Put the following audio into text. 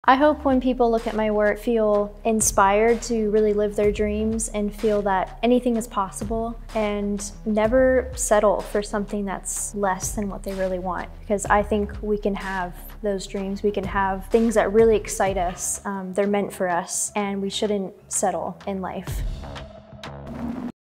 I hope when people look at my work, feel inspired to really live their dreams and feel that anything is possible and never settle for something that's less than what they really want. Because I think we can have those dreams, we can have things that really excite us, they're meant for us, and we shouldn't settle in life.